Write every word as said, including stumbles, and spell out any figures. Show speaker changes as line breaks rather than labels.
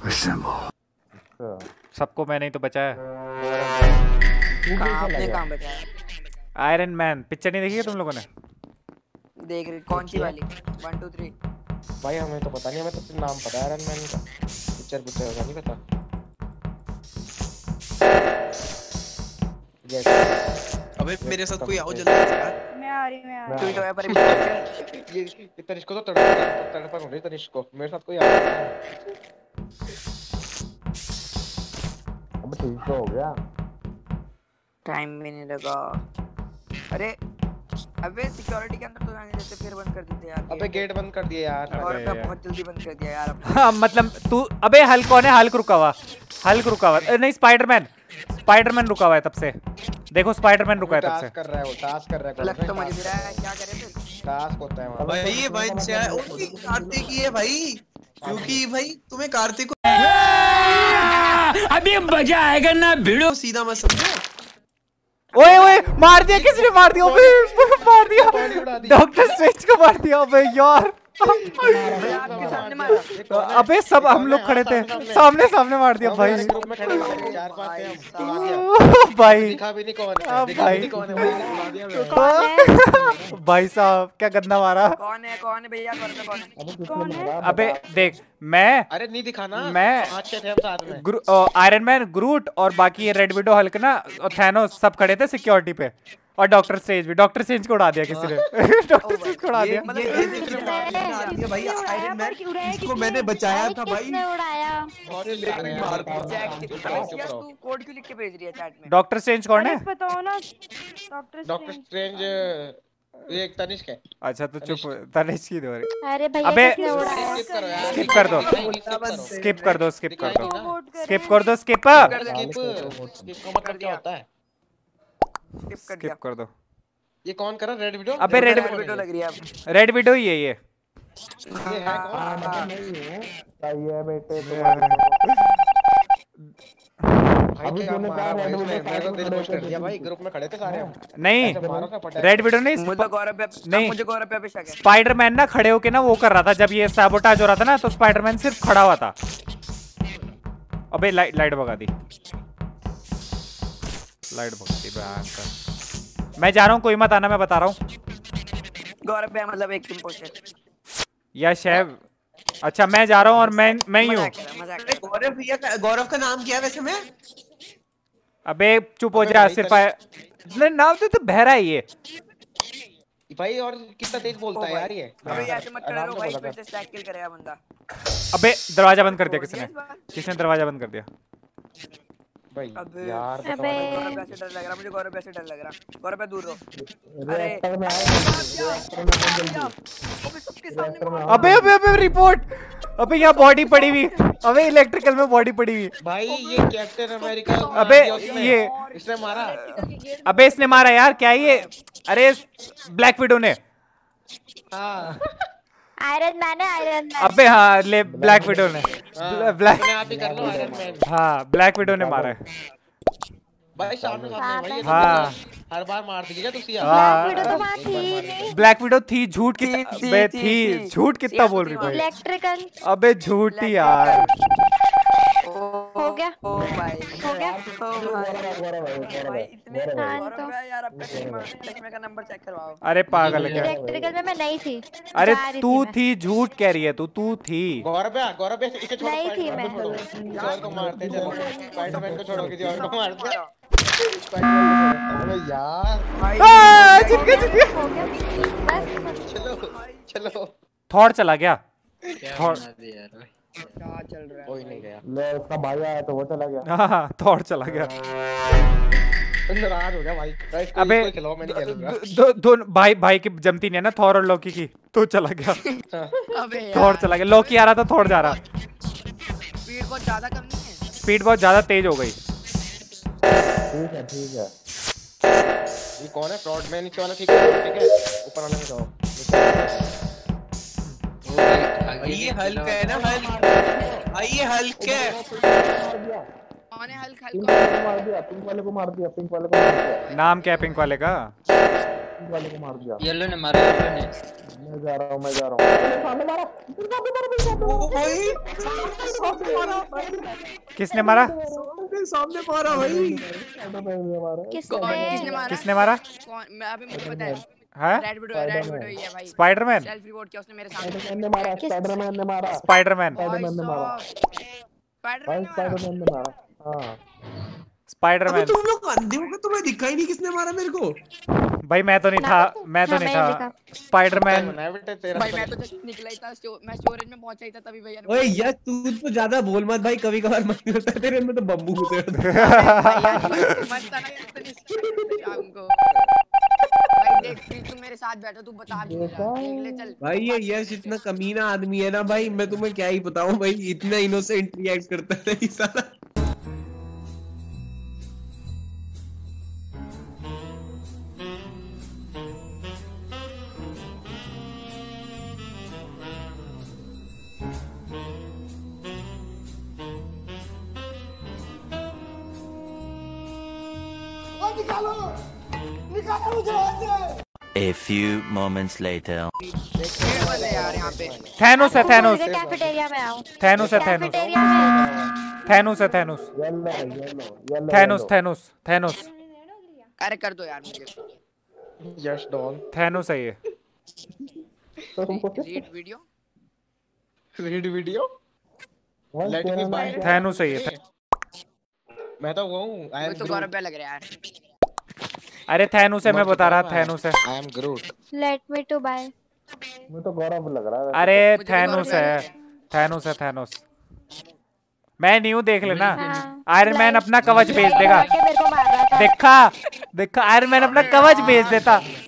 सबको मैंने ही तो बचाया।
आपने कहाँ बचाया?
आयरन मैन पिक्चर नहीं देखी है तुम लोगों ने?
देख रही कौन सी वाली? One two three.
भाई हमें तो पता नहीं, हमें तो सिर्फ नाम पता है आयरन मैन का, पिक्चर पिक्चर का नहीं पता।
अबे मेरे साथ कोई आओ जल्दी यार।
मैं आ रही मैं आ रही
तू तो है पर
ये ये तनिष्क को तो तड़प तड़प हो रही तनिष्क को, मेरे साथ कोई आ रहा है। अब ठीक तो हो गया,
टाइम भी नहीं लगा। अरे अबे सिक्योरिटी के अंदर तो जाने देते, फिर बंद कर देते यार।
अबे गेट बंद कर दिया यार।
और मैं बहुत जल्दी बंद कर दिया यार।
हाँ मतलब तू अबे हल्क कौन है? हल्क रुका हुआ, हल्क रुका हुआ नहीं स्पाइडरमैन, स्पाइडरमैन रुका हुआ है तब से। देखो स्पाइडरमैन रुका है तब से।
टास्क कर रहा है वो, टास्क कर रहा है।
लग तो मुझे भी रहा है, क्या करे फिर?
टास्क होता है
भाई ये वंश है, ओके कार्तिक ही है भाई, क्योंकि भाई तुम्हें कार्तिक को
अभी मजा आएगा ना भिड़ो,
सीधा मत समझो।
ओए ओए मार दिया, किसी ने मार दिया, अबे मार दिया, डॉक्टर स्ट्रेंज को मार दिया। अबे यार
आपके सामने मारा।
अबे सब हम लोग खड़े थे, सामने सामने मार दिया भाई।
चार पांच थे हम
भाई
दिखा भी नहीं कौन है,
अब
दिखा
भाई
भी नहीं कौन है।
भाई साहब क्या गंदा मारा।
कौन है कौन है भैया, कौन है कौन है?
कौन है?
अबे देख मैं,
अरे नहीं दिखाना,
मैं
पांच छह थे हम साथ में,
आयरन मैन, ग्रूट और बाकी ये रेड विडो, हल्क ना और थैनोस सब खड़े थे सिक्योरिटी पे, और डॉक्टर स्ट्रेंज भी। डॉक्टर स्ट्रेंज को उड़ा दिया किसी ने, डॉक्टर स्ट्रेंज को उड़ा दिया।
ये ये देखने में भाई आयरन मैन इसको मैंने बचाया था भाई।
किसने उड़ाया?
और ये ले रहे हैं यार।
तू कोड क्यों लिख के भेज रही है चैट में?
डॉक्टर स्ट्रेंज कौन है?
बताओ ना। डॉक्टर
डॉक्टर स्ट्रेंज ये एक तनिष्क है।
अच्छा तो चुप, तनिष्क की दो।
अरे भैया
अबे
किसने उड़ाया?
स्किप करो यार,
स्किप कर दो, स्किप कर दो, स्किप कर दो, स्किप कर दो, स्किप
स्किप स्किप का मतलब क्या होता है?
स्किप कर
स्किप
दिया।
कर दो।
ये कौन कर रहा है? Red Widow?
अबे रेड
वीडियो लग रही है अब।
रेड विडो ही है ये।
ये है कौन? नहीं है भाई, है बेटे भाई क्या मारा भाई उसने, मेरे को तेरे पोस्ट कर दिया भाई, ग्रुप में खड़े थे सारे हम।
नहीं रेड विडो नहीं,
मुझे गौरव पे
नहीं
मुझे गौरव पे अभिषेक है।
स्पाइडरमैन ना खड़े होके ना वो कर रहा था, जब ये सैबोटाज हो रहा था ना तो स्पाइडरमैन सिर्फ खड़ा हुआ था। अबे लाइट लाइट भगा दी, लाइट भगा दी भयंकर। मैं जा रहा हूँ, कोई मत आना, मैं बता रहा हूँ।
गौरव पे मतलब एक टीम पोस्ट
या शैब, अच्छा मैं जा रहा हूँ और मैं मैं ही हूँ।
गौरव भैया का, गौरव का नाम क्या है वैसे? मैं
अबे चुप हो जा, सिर्फ नहीं नाम तो तो बहरा है ये
भाई, और कितना तेज बोलता है यार ये।
अबे ऐसे मत करो भाई, फिर से स्टैक किल करेगा बंदा।
अबे दरवाजा बंद कर दिया किसने, किसने दरवाजा बंद कर दिया
भाई
अबे
यार?
अबे
गौरव ऐसे डर लग रहा मुझे, गौरव ऐसे डर लग रहा। गौरव पे दूर रहो। अरे
अबे अबे अबे रिपोर्ट, अबे यहाँ बॉडी पड़ी हुई, अबे इलेक्ट्रिकल में बॉडी पड़ी हुई
भाई। ये कैप्टन अमेरिका,
अबे ये
इसने मारा,
अबे इसने मारा यार, क्या ये? अरे ब्लैक विडो ने।
हाँ
आयरन मैन है, आयरन मैन।
अबे हाँ ले ब्लैक विडो ने, ब्लैक,
आप ही कर लो आयरन मैन।
हाँ ब्लैक विडो ने मारा है
भाई। सामने सामने भाई,
हाँ
हर बार मार दी क्या तुसी?
हाँ
ब्लैक विडो तो वहाँ थी नहीं।
ब्लैक विडो थी, झूठ कितना बे थी, झूठ कितना बोल रही भाई।
इलेक्ट्रिकल
अबे झूठी यार।
हो गया,
ओ भाई
हो गया।
भाई इतने
हाँ,
गौरव
तो।
भाई यार, अपने चश्मा चश्मे का नंबर चेक करवाओ।
अरे पागल है क्या?
इलेक्ट्रिकल में मैं नहीं थी।
अरे
जा रही
तू
मैं।
थी, झूठ कह रही है तू, तू थी।
गौरव है, गौरव है, इसे छोड़ो,
नहीं थी मैं।
किसी और को मारते हैं, चलो स्पाइडरमैन को छोड़ो, किसी और को मारते हैं। अबे यार
आ, जीत गया, जीत गया।
हो गया बस।
चलो चलो,
थॉर चला गया, थॉर
क्या चल रहा है?
कोई नहीं गया।
ले उसका भाई आया तो वो चला गया।
हाँ थॉर चला गया।
नाराज हो गया भाई। गाइस
अबे
कोई खिलाओ, मैं नहीं खेलूंगा।
दो दो भाई भाई की जमती नहीं है ना, थॉर और लोकी की, तो चला गया।
अबे
थॉर चला गया, लोकी आ रहा था, थॉर जा रहा।
स्पीड बहुत ज्यादा कम नहीं है?
स्पीड बहुत ज्यादा तेज हो गई।
ठीक है ठीक है।
ये कौन है? फ्रॉड मैन नीचे वाला, ठीक है ठीक है, ऊपर वाले में जाओ।
ये हल्क है ना, हल्क ये हल्क है।
कौन है हल्क? हल्क
पिंक वाले को मार दिया, पिंक वाले को मार दिया, पिंक वाले को मार दिया।
नाम क्या है पिंक वाले का?
वाले को मार दिया।
येलो ने मारा, येलो ने।
मैं जा रहा हूँ, मैं जा रहा हूँ। सामने मारा,
ओ भाई
किसने मारा?
सामने मारा भाई।
किसने
किसने मारा?
किसने मारा?
कौन? मैं अभी मुझे पता है।
हाँ?
रेड विडो, रेड विडो ही है भाई।
स्पाइडरमैन?
सेल्फ रिपोर्ट किया उसने मेरे सामने।
स्पाइडरमैन ने मारा, स्पाइडरमैन ने मारा,
स्पाइडरमैन
स्पाइडरमैन ने मारा,
स्पाइडरमैन
भाई
ने मारा।
स्पाइडरमैन ने मारा। हाँ
अबे
स्पाइडरमैन।
तुम लोग अंधे हो गए, तुम्हें दिखा ही नहीं किसने मारा मेरे को।
भाई मैं तो नहीं था, मैं तो
हाँ,
नहीं
मैंने
था। स्पाइडरमैन।
बनाया बेटे तेरा।
भाई मैं तो जस्ट निकला ही था, स्टो- मैं स्टोरेज में पहुंचा ही था तभी भैया ने
ओए यार तू तो ज्यादा बोल मत भाई, कभी कभार मन होता है तेरे अंदर तो बम्बू घुसे होते हैं।
मत ना इतनी शाम को। भाई देख प्लीज तू मेरे साथ बैठो, तू बता भी देख ले चल।
भाई ये यश इतना कमीना आदमी है ना भाई, मैं तुम्हें क्या ही बताऊं भाई, इतना इनोसेंट रिएक्ट करता है ये साला।
A few moments later.
भीड़ वाले यार यहाँ पे।
थैनोस है, थैनोस।
कैफेटेरिया में आओ।
थैनोस है, थैनोस।
कैफेटेरिया में।
थैनोस है, Thanos.
Yellow yellow yellow
Thanos, Thanos, Thanos.
अरे कर दो यार मुझे।
यश डॉन
थैनोस है ये।
Read video.
Read video. Let me buy.
Thanos है ये।
मैं तो वो हूं। आई एम
तो गौरव पे लग रहा है यार।
अरे थैनोस है, मैं बता रहा थैनोस है।
I am Groot.
Let me too buy.
मैं तो गौरव लग रहा है।
अरे
मुझे भी
थैनोस
गौरव
है,
लग रहा
थैनोस है, थैनोस। मैं न्यू देख लेना।
हाँ।
आयरन मैन
लाइट-
अपना कवच भेज
लाइट
देगा।
लगा के मेरे को मार रहा था।
देखा देखा, आयरन मैन अपना कवच भेज देता।